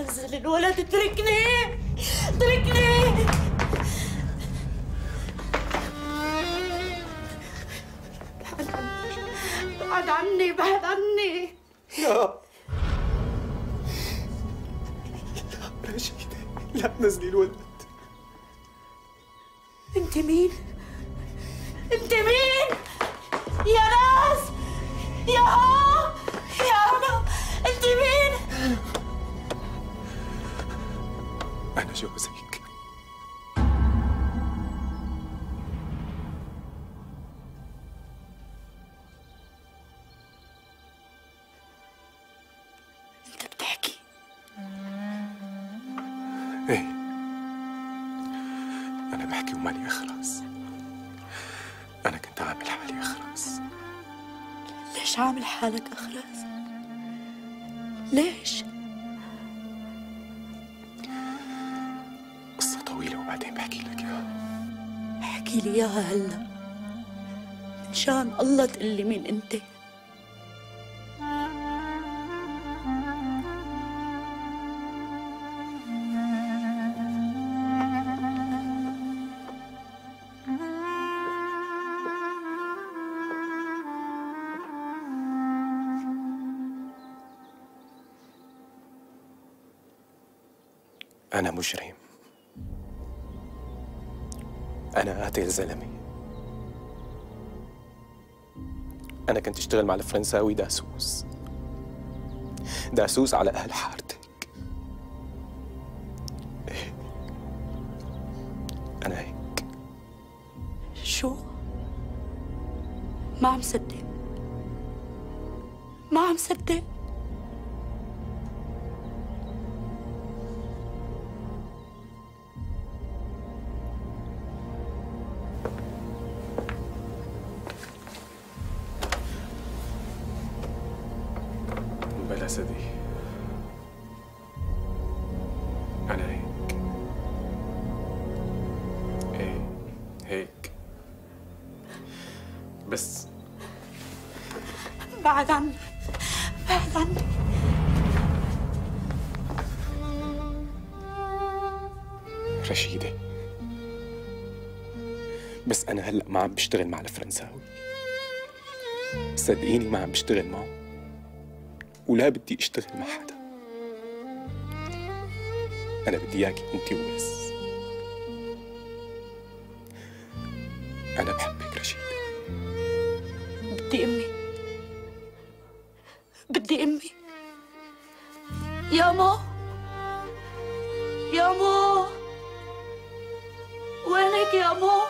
نزل الولد، اتركني اتركني. بعد عني بعد عني. لا رشيدة، لا تنزلي الولد. انت مين؟ انت مين؟ يا ناس، يا انا، انت مين؟ أنا جوزك. انت بتحكي؟ ايه، أنا بحكي ومالي أخرس. أنا كنت عامل حالي أخرس. ليش عامل حالك أخرس؟ ليش؟ قصة طويلة وبعدين بحكي لك إياها. احكي لي إياها هلا، من شان الله تقلي مين أنت. أنا مجرم. أنا قاتل زلمة. أنا كنت أشتغل مع الفرنساوي داسوس. داسوس على أهل حارتك. إيه، أنا هيك. شو؟ ما عم صدق، ما عم صدق. بلا سدي، أنا هيك. إيه هيك. بس بعد عني، بعد عني. رشيدة، بس أنا هلأ ما عم بشتغل مع الفرنساوي. صدقيني ما عم بشتغل معه، ولا بدي اشتغل مع حدا. أنا بدي إياكي أنتِ وبس. أنا بحبك رشيدة. بدي أمي، بدي أمي. يا مو، يا مو، وينك يا مو؟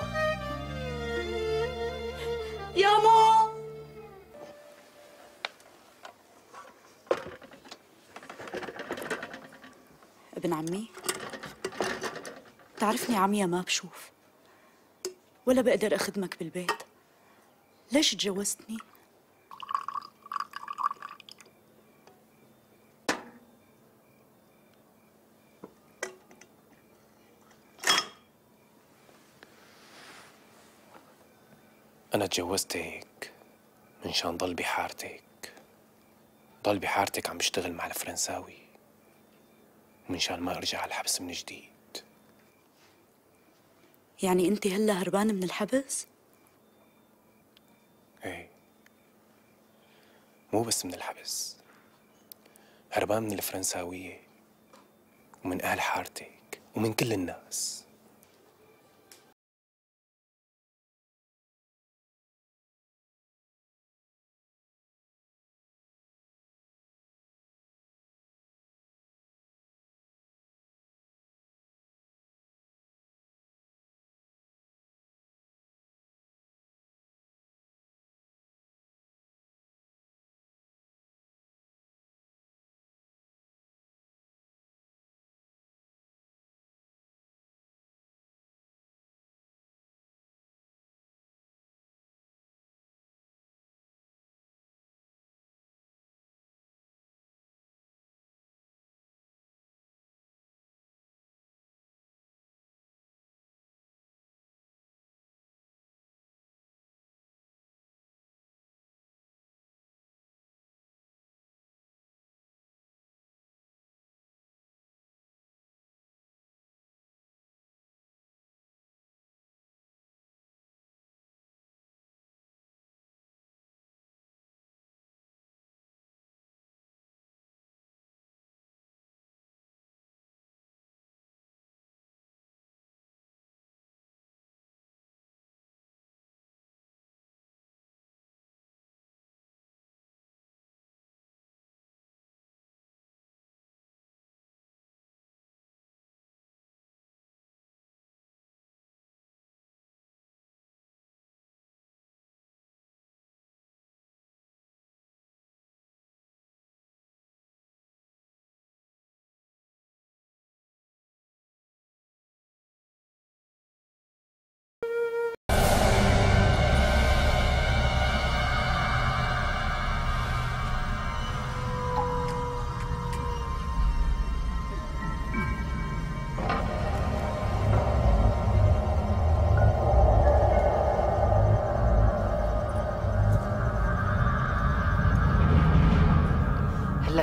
يا مو. ابن عمي، تعرفني عمية ما بشوف ولا بقدر أخدمك بالبيت. ليش تجوزتني؟ أنا تجوزتك من شان ضل بحارتك. ضل بحارتك عم بشتغل مع الفرنساوي، ومن شان ما أرجع على الحبس من جديد. يعني أنت هلا هربان من الحبس؟ إيه، مو بس من الحبس، هربان من الفرنساوية ومن أهل حارتك ومن كل الناس.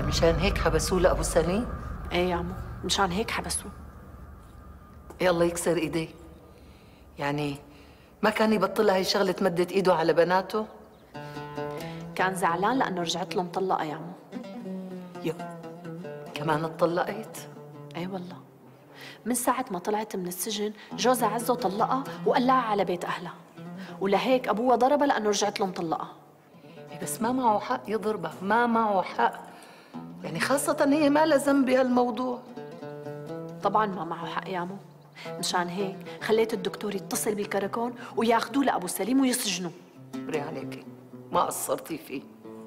مشان هيك حبسوه لأبو سليم؟ ايه يا عمو، مشان هيك حبسوه. يلا يكسر ايديه. يعني ما كان يبطلها هي شغلة مدت ايده على بناته؟ كان زعلان لأنه رجعت له مطلقة يا عمو. يو كمان اتطلقت؟ ايه والله، من ساعة ما طلعت من السجن جوزها عزه طلقها وقلعها على بيت أهلها، ولهيك أبوها ضربها لأنه رجعت له مطلقة. إيه بس ما معه حق يضربها، ما معه حق. يعني خاصة هي ما لها ذنب بهالموضوع. طبعا ما معه حق يا عمو، مشان هيك خليت الدكتور يتصل بالكراكون وياخذوه لأبو سليم ويسجنوه. بري عليكي، ما قصرتي فيه.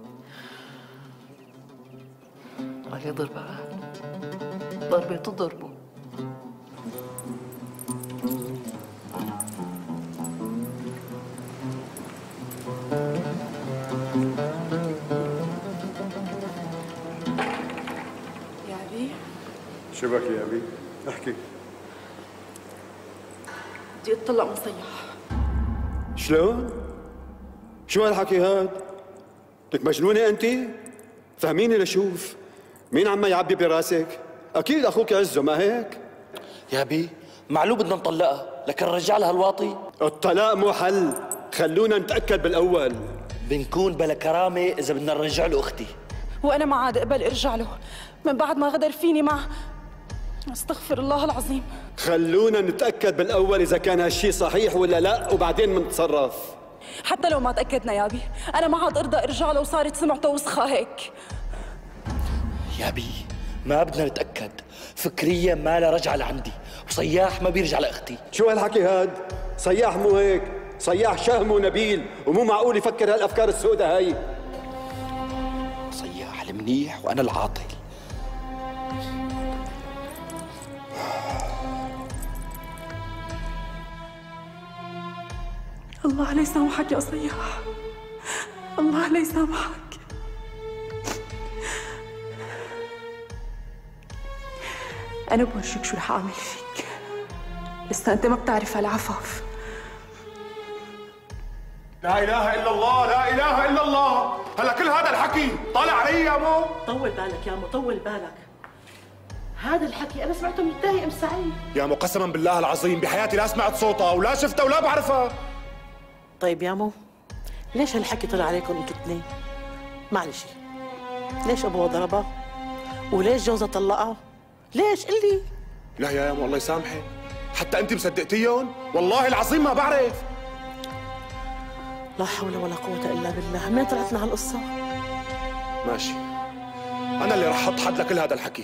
قال يضربها، ضربة تضربه. يا أبي شو بك يا أبي؟ احكي. بدي أتطلق من صياح. شلون؟ شو هالحكي هاد؟ لك مجنونة أنت؟ فهميني لشوف، مين عم يعبي براسك؟ أكيد أخوك عزه ما هيك؟ يا بي معلوم بدنا نطلقها، لكن نرجع لها الواطي. الطلاق مو حل، خلونا نتأكد بالأول. بنكون بلا كرامة إذا بدنا نرجع له أختي. وأنا ما عاد أقبل أرجع له من بعد ما غدر فيني مع استغفر الله العظيم. خلونا نتأكد بالأول إذا كان هالشي صحيح ولا لا، وبعدين منتصرف. حتى لو ما تأكدنا يا أبي، أنا ما عاد أرضى أرجع له وصارت سمعته وسخة هيك. يا بي ما بدنا نتأكد، فكريا ما لا رجعة لعندي، وصياح ما بيرجع لأختي. شو هالحكي هاد؟ صياح مو هيك، صياح شهم ونبيل، ومو معقول يفكر هالأفكار السوداء هاي. صياح المنيح وأنا العاطل. الله لا يسامحك يا صياح، الله لا يسامحك. أنا بورجيك شو رح أعمل فيك، لسه أنت ما بتعرف هالعفاف. لا إله إلا الله، لا إله إلا الله. هلا كل هذا الحكي طالع علي يا مو؟ طول بالك يا مو، طول بالك. هذا الحكي أنا سمعته من الداهي أم سعيد. يا مو قسما بالله العظيم بحياتي لا سمعت صوتها ولا شفتها ولا بعرفها. طيب يا مو، ليش هالحكي طلع عليكم انتوا الاثنين؟ معلش، ليش أبوها ضربها؟ وليش جوزها طلقها؟ ليش قلي؟ لا يا مو الله يسامحك، حتى أنت مصدقتيهم؟ والله العظيم ما بعرف. لا حول ولا قوة إلا بالله، منين طلعت لنا هالقصة؟ ماشي، أنا اللي رح أحط حد لكل هذا الحكي.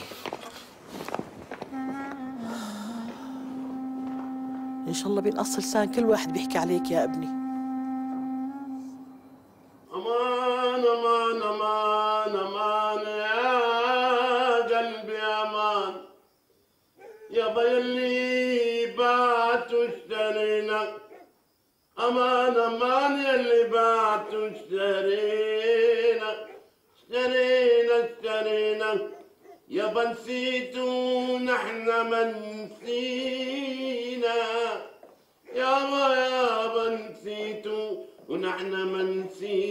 إن شاء الله بينقص لسان كل واحد بيحكي عليك يا ابني. أمان أمان أمان أمان يا قلبي أمان، يابا يلي بعت واشترينا، أمان أمان يلي بعت واشترينا، اشترينا يابا نسيتوا نحن ما نسينا، يابا نسيتوا ونحن ما نسينا.